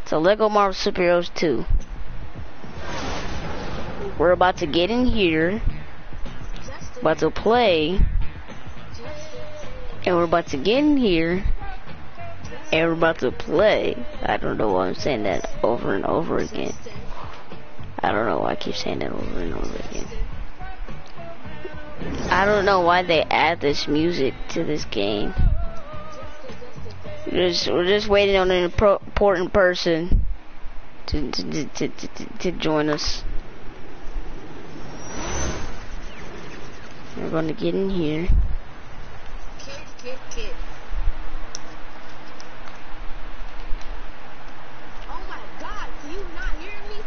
So Lego Marvel Superheroes 2. We're about to get in here, about to play, and we're about to get in here, and we're about to play. I don't know why I'm saying that over and over again. I don't know why I keep saying that over and over again. I don't know why they add this music to this game. We're just waiting on an important person to join us. We're gonna get in here. Kid. Oh my God, do you not hear me?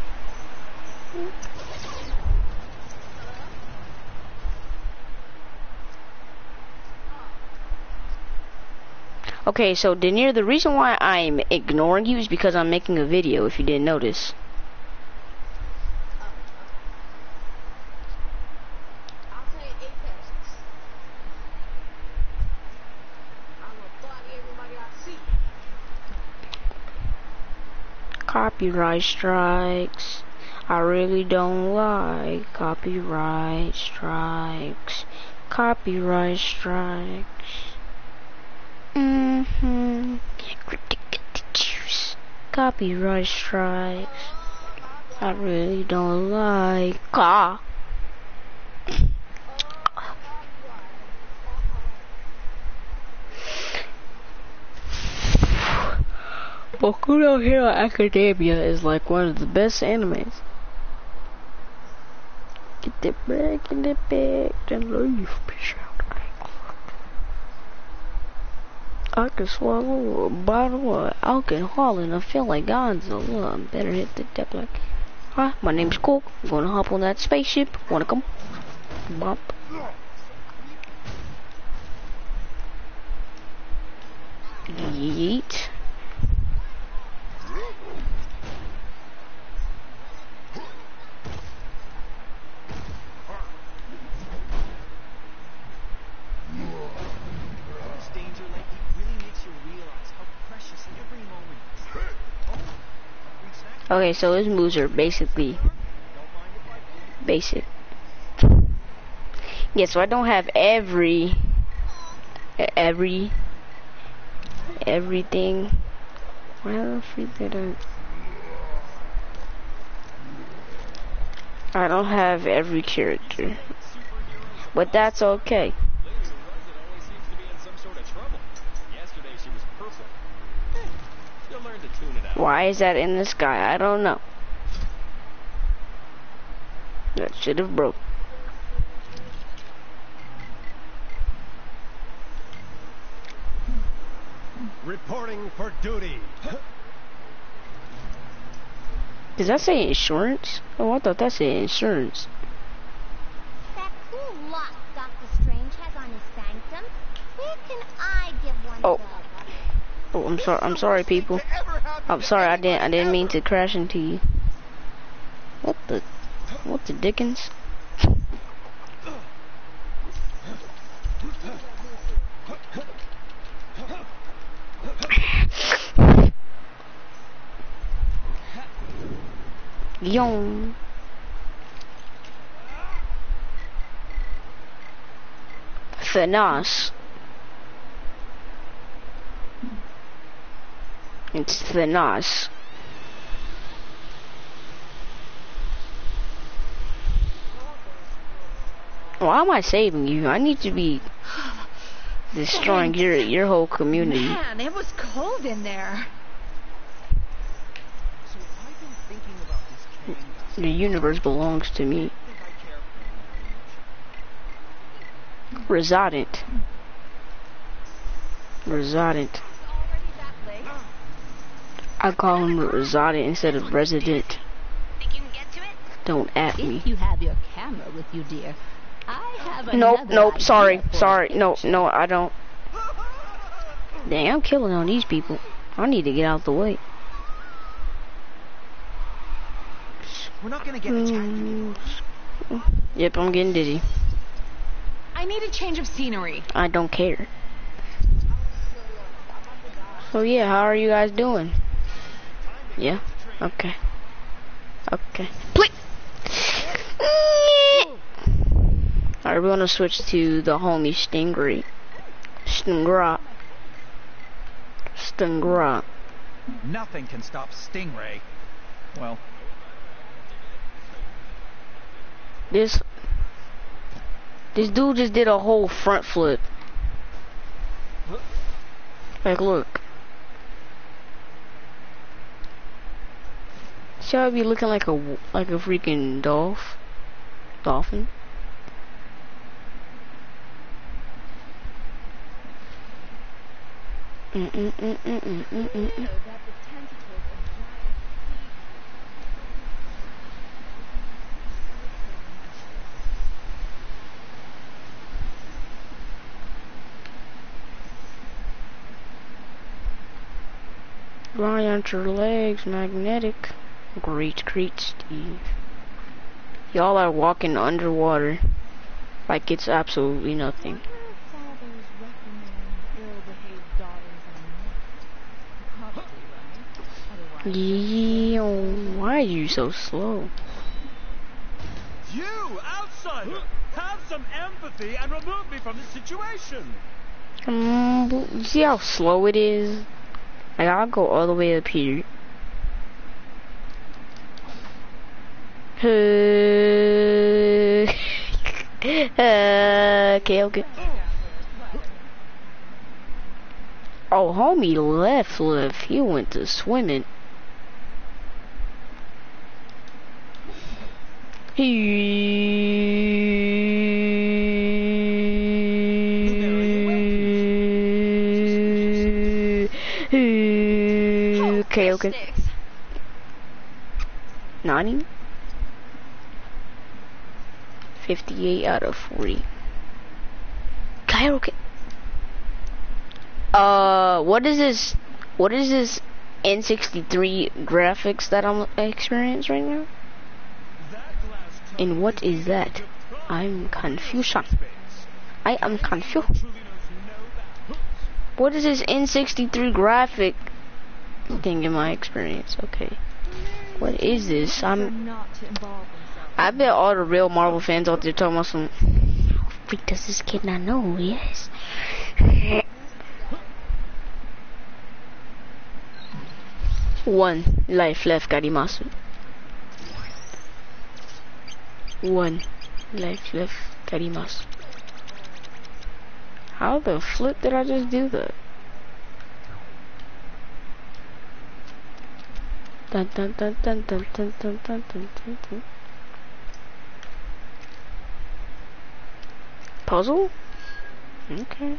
Okay, so Denier, the reason why I'm ignoring you is because I'm making a video, if you didn't notice. I'll play Apex. I'm gonna body everybody I see. Copyright strikes. I really don't like copyright strikes. Copyright strikes. Copyright strikes. I really don't like Boku no Hero Academia is like one of the best animes. Get the back in the bag, then leave. Peace out. I can swallow a bottle of alcohol and I feel like Godzilla. I better hit the deck like, hi, my name's Coke. I'm gonna hop on that spaceship. Wanna come? Bump. Yeet. Okay, so his moves are basically basic. Yeah, so I don't have everything. Well, I don't have every character, but that's okay. Why is that in the sky? I don't know. That should have broke. Reporting for duty. Does that say insurance? Oh, I thought that said insurance. That cool lock Dr. Strange has on his sanctum. Where can I give one Oh. of those? Oh, I'm sorry, people. I'm sorry, I didn't mean to crash into you. What the dickens? Yong. Finesse. It's finesse. Why am I saving you? I need to be destroying your whole community. Man, it was cold in there. So I've been thinking about this Kang. The universe belongs to me. Resident. I call him resident instead of resident. Think you can get to it? Don't at me. If you have your camera with you, dear. I have Nope, another idea sorry, for a no, picture. I don't. Dang, I'm killing on these people. I need to get out the way. We're not gonna get attacked. Yep, I'm getting dizzy. I need a change of scenery. I don't care. So yeah, how are you guys doing? Yeah. Okay. Okay. Please. Alright, we're gonna switch to the homie Stingray. Stingray. Nothing can stop Stingray. Well, This dude just did a whole front flip. Like, look. See how I be looking like a freaking dolphin? Grind your legs, magnetic. Great, Steve. Y'all are walking underwater like it's absolutely nothing. Yeah, why are you so slow? You, outsider, have some empathy and remove me from this situation. You see how slow it is? Like, I'll go all the way up here. Okay. Oh, homie left. He went to swimming. Okay. 90? 58 out of 40. Okay. What is this N63 graphics that I'm experiencing right now? And what is that? I'm confused. I am confused. What is this N63 graphic thing in my experience? Okay. What is this? I bet all the real Marvel fans out there talking about some. How freak does this kid not know who he is? 1 life left, garimasu. 1 life left, garimasu. How the flip did I just do that? Dun dun dun dun dun dun dun dun dun dun. Puzzle? Okay.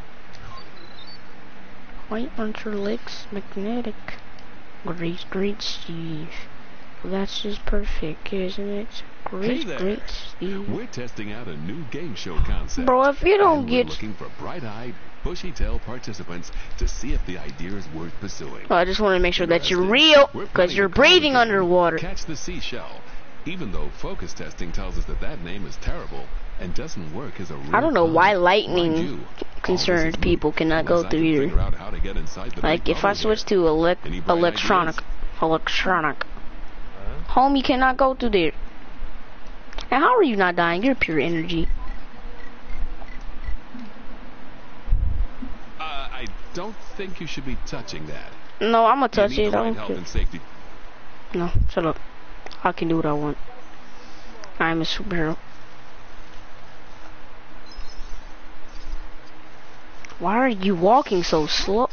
White on your legs, magnetic. Great, Steve. Well, that's just perfect, isn't it? Great, Steve. We're testing out a new game show concept. Bro, if you don't we're looking for bright-eyed, bushy-tailed participants to see if the idea is worth pursuing. Well, I just want to make sure that you're real, because you're breathing underwater. Catch the seashell. Even though focus testing tells us that name is terrible and doesn't work as a real I don't know why climb. lightning concerned people cannot go through here. Like, if I switch to electronic, home, you cannot go through there. And how are you not dying? You're pure energy. I don't think you should be touching that. No, I'm gonna touch You need it. the I right don't health care. and safety. No, shut up. I can do what I want. I'm a superhero. Why are you walking so slow?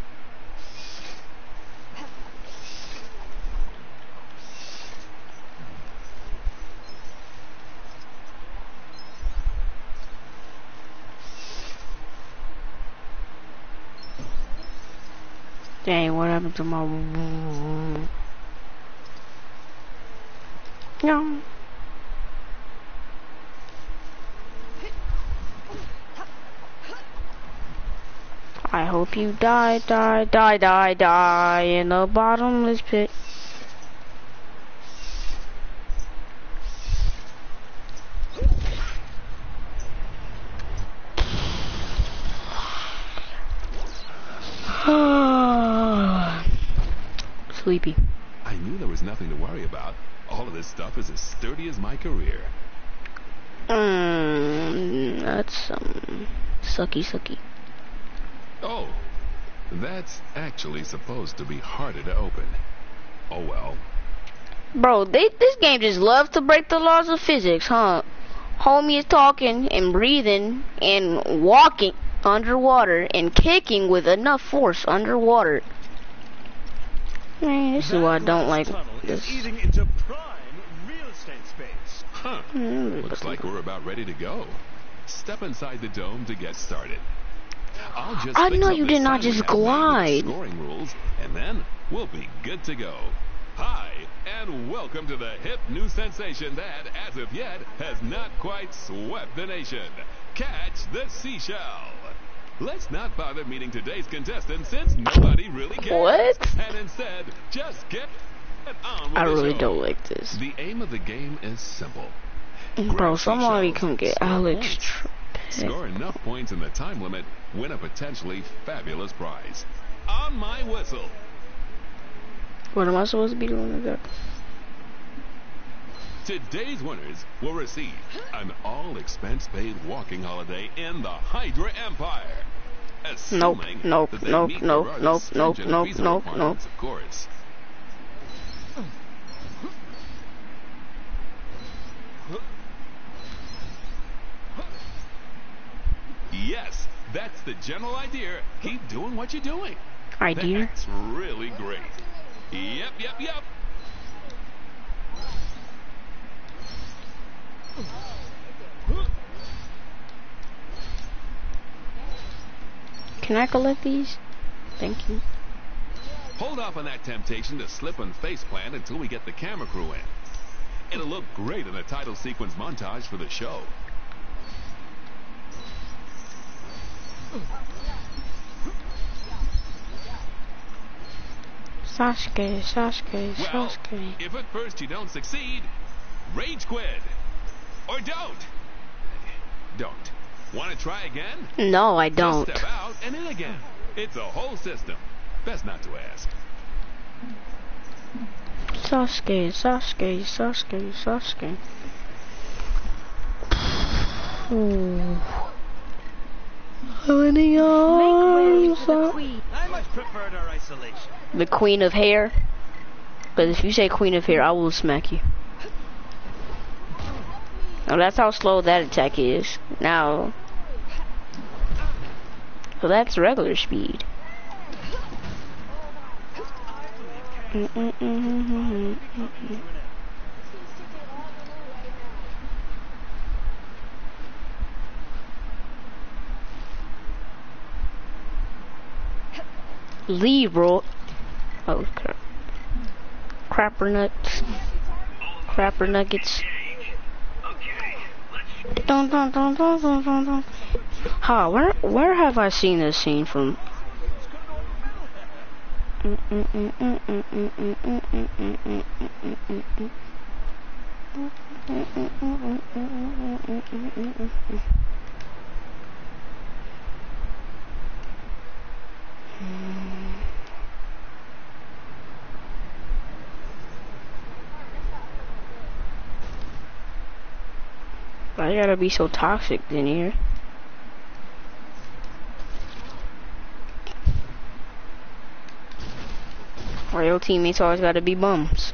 Dang, what happened to my... No. I hope you die in the bottomless pit. Sleepy. I knew there was nothing to worry about. All of this stuff is as sturdy as my career. That's sucky. Oh, that's actually supposed to be harder to open. Oh well. Bro, this game just loves to break the laws of physics, huh? Homie is talking and breathing and walking underwater and kicking with enough force underwater. Man, this is why I don't like this. Is eating into prime real estate space. Huh. Looks like we're about ready to go. Step inside the dome to get started. I'll just I fix know up you the did not sign we just have made with the glide. Scoring rules, and then we'll be good to go. Hi, and welcome to the hip new sensation that, as of yet, has not quite swept the nation. Catch the seashell. Let's not bother meeting today's contestant since nobody really cares. What? And instead, just get on with I the really show. don't like this. The aim of the game is simple. Bro, Grab somebody seashells, come get score Alex points. Trebek. Score enough points in the time limit, win a potentially fabulous prize. On my whistle. What am I supposed to be doing with that? Today's winners will receive an all-expense-paid walking holiday in the Hydra Empire. Assuming Nope, that they nope, meet nope, the rather nope, stringent nope, visa nope, requirements, of course. Yes, that's the general idea. Keep doing what you're doing. Idea? That's really great. Yep. Can I collect these? Thank you. Hold off on that temptation to slip and faceplant until we get the camera crew in. It'll look great in the title sequence montage for the show. Sasuke. Well, if at first you don't succeed, rage quit. Or don't. Don't. Want to try again? No, I Just don't. step out and in again. It's a whole system. Best not to ask. Sasuke. Ooh. How many arms? I much preferred our isolation. The Queen of Hair. But if you say Queen of Hair, I will smack you. Now that's how slow that attack is. Now, so that's regular speed. Leave, bro. Oh, crap. Crapper nuts. Crapper nuggets. Dun. Ha, where have I seen this scene from? I gotta be so toxic in here. Or your teammates always gotta be bums.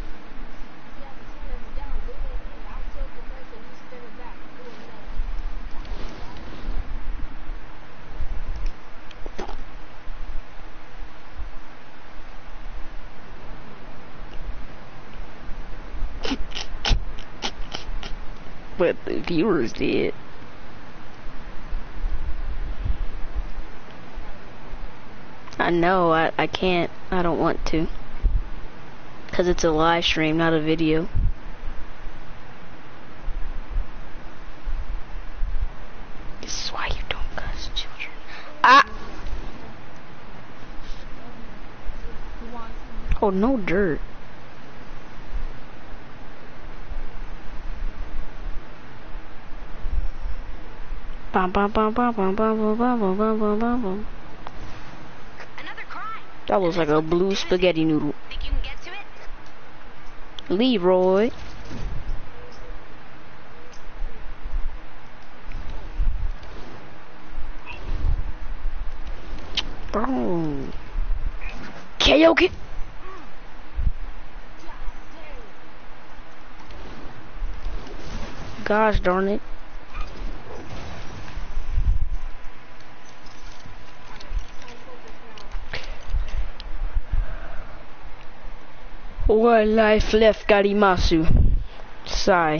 But the viewers did. I know, I can't, I don't want to. 'Cause it's a live stream, not a video. This is why you don't cuss children. Ah! Oh, no dirt. Bum, bum, bum, bum, bum, bum, bum, bum, bum, bum, bum, bum. Another crime. That was like a blue spaghetti noodle. Think you can get to it? Leroy. Oh. KO kick. Gosh darn it. One life left, Garimasu. Sigh.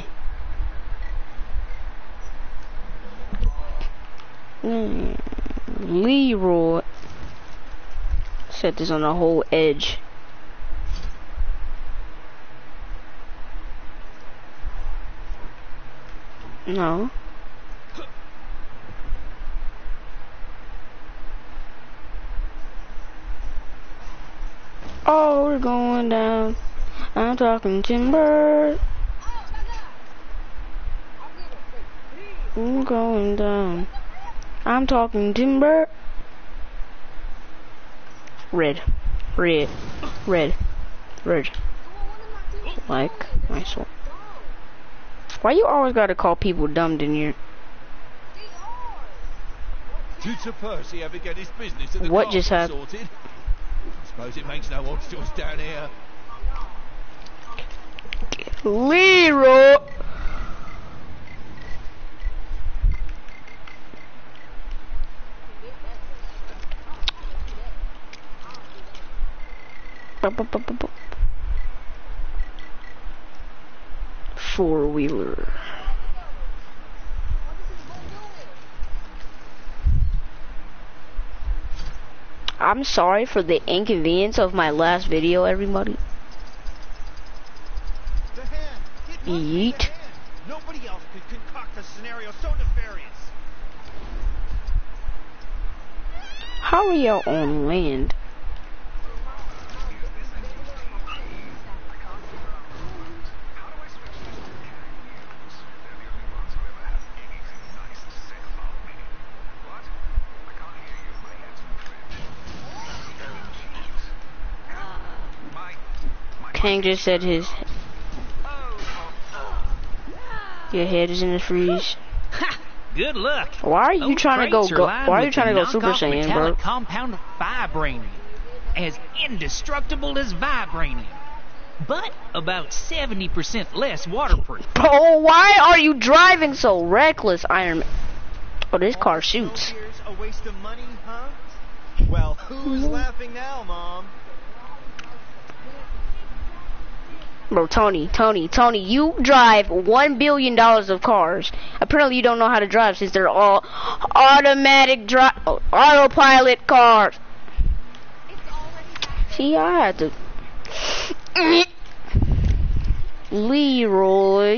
Leroy. Set this on the whole edge. No. Oh, we're going down. I'm talking timber. I'm going down. I'm talking timber. Red. Red. Red. Red. Like my soul. Why you always gotta call people dumb in here? Did Sir Percy ever get his business at the What just castle happened? sorted? Suppose it makes no odds to us down here. Leroy. Four-wheeler. I'm sorry for the inconvenience of my last video, everybody. The hand. It must be the Yeet. hand. Nobody else could concoct a scenario so nefarious. How are y'all on land? Kang just said his. Your head is in the freeze. Good luck. Why are you Those trying to go? crates are Why lined are you with trying to the go Super knockoff Saiyan, bro? metallic compound vibranium, as indestructible as vibranium, but about 70% less waterproof. Bro, why are you driving so reckless, Iron Man? Oh, this car shoots. Here's a waste of money, huh? Well, who's laughing now, Mom? Bro, Tony, you drive $1 billion of cars. Apparently you don't know how to drive since they're all autopilot cars. See, I had to. Leroy.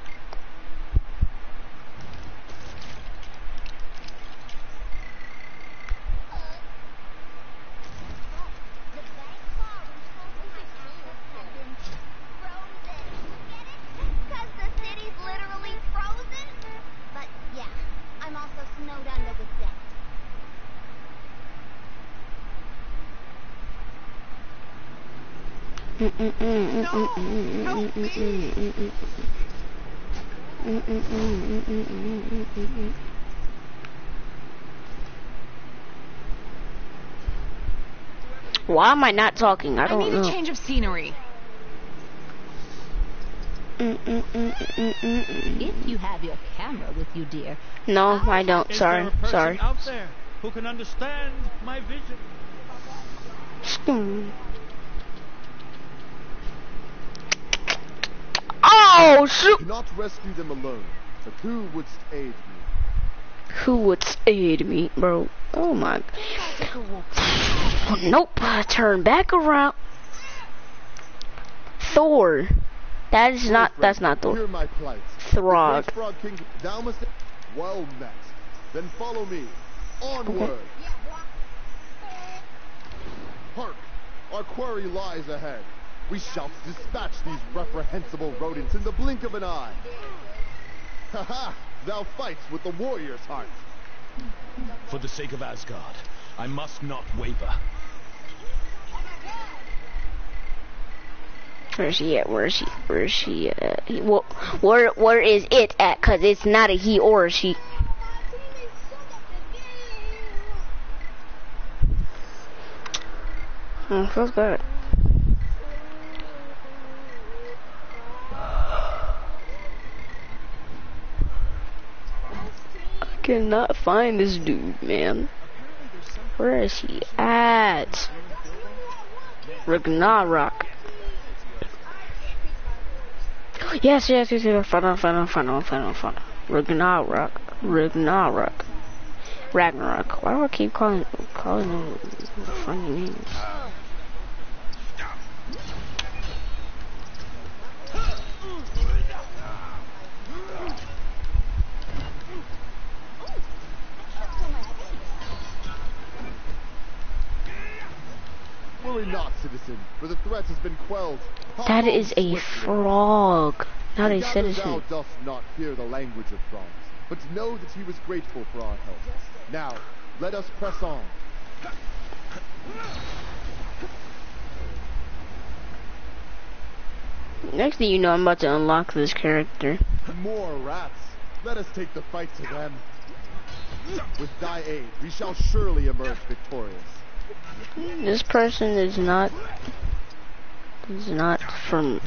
Why am I not talking? I I don't need know. a change of scenery. If you have your camera with you, dear. No, I don't. Is there Sorry, a person sorry. out there who can understand my vision? Oh shoot! Cannot rescue them alone, but who wouldst aid me? Who would aid me, bro? Oh my. Nope. Turn back around. Thor. That is not. That's not Thor. Hear my plight. Throg. The great Frog King, thou must. Well met. Then follow me. Onward. Hark! Our quarry lies ahead. We shall dispatch these reprehensible rodents in the blink of an eye. Ha ha! Thou fights with the warrior's heart. For the sake of Asgard, I must not waver. Where is she at? Where is she? Where is she at? Where is it at? Cause it's not a he or a she. Feels good. I cannot find this dude, man. Where is he at? Ragnarok. Yes. Final. Ragnarok. Why do I keep calling them funny names? Worry not, citizen, for the threat has been quelled. That is a frog, not a Gather citizen. Thou dost not hear the language of frogs, but know that he was grateful for our help. Now, let us press on. Next thing you know, I'm about to unlock this character. More rats. Let us take the fight to them. With thy aid, we shall surely emerge victorious. This person is not from.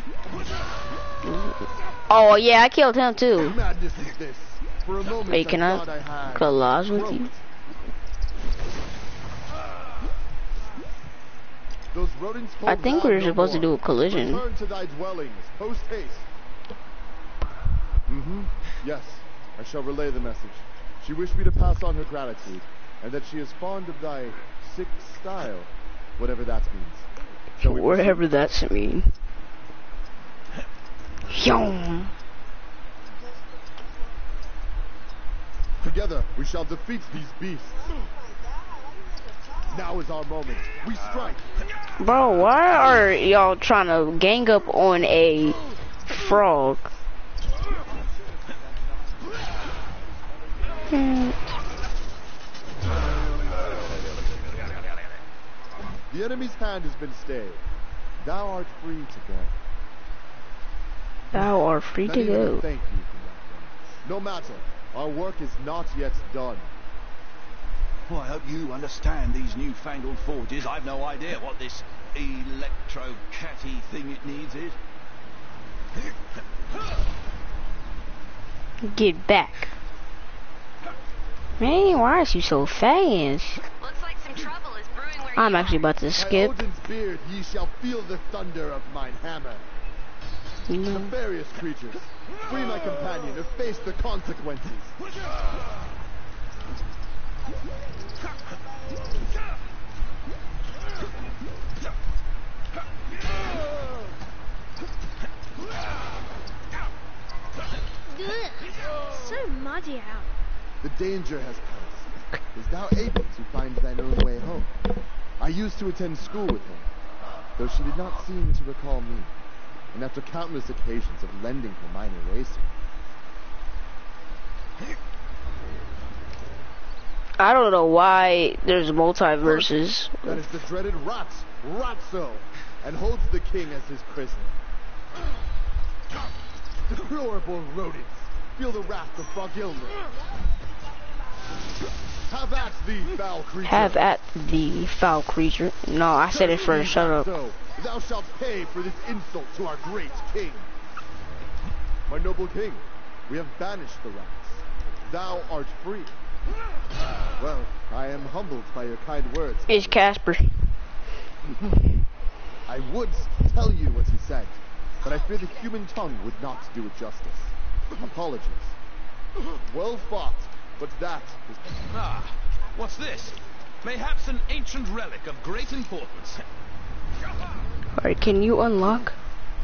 Oh yeah, I killed him too. Madness is this. For a moment, Wait, can I collage with you? Those rodents I think we were supposed to do a collision. Return to thy dwellings, post haste. Yes, I shall relay the message. She wished me to pass on her gratitude, and that she is fond of thy sick style, whatever that means. Whatever that's mean. Yum. Together, we shall defeat these beasts. Now is our moment. We strike. Bro, why are y'all trying to gang up on a frog? The enemy's hand has been stayed. Thou art free to go. Thou art free to go. Thank you for that. No matter, our work is not yet done. Well, I hope you understand these newfangled forges. I've no idea what this electro-catty thing it needs is. Get back. Man, why is you so fast? Looks like some trouble is brewing where I'm actually about to skip. By Odin's beard, ye shall feel the thunder of mine hammer. Nefarious creatures, free my companion or face the consequences. So muddy out. The danger has passed. Is thou able to find thine own way home? I used to attend school with her, though she did not seem to recall me, and after countless occasions of lending her mine eraser. I don't know why there's multiverses. That is the dreaded Ratso, and holds the king as his prisoner. Deplorable rodents, feel the wrath of Frogilmer. Have at thee, foul creature. Have at thee, foul creature. No, I said it first. Shut up. So, thou shalt pay for this insult to our great king. My noble king, we have banished the rats. Thou art free. Well, I am humbled by your kind words. It's Casper. I would tell you what he said, but I fear the human tongue would not do it justice. Apologies. Well fought, but that is... Ah, what's this? Mayhaps an ancient relic of great importance. Alright, can you unlock?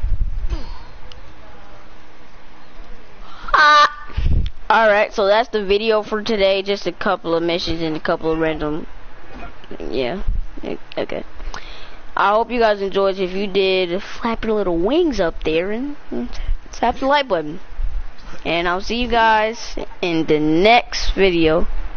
Alright, so that's the video for today. Just a couple of missions and a couple of random... Yeah. Okay. I hope you guys enjoyed. If you did, flap your little wings up there and tap the like button. And I'll see you guys in the next video.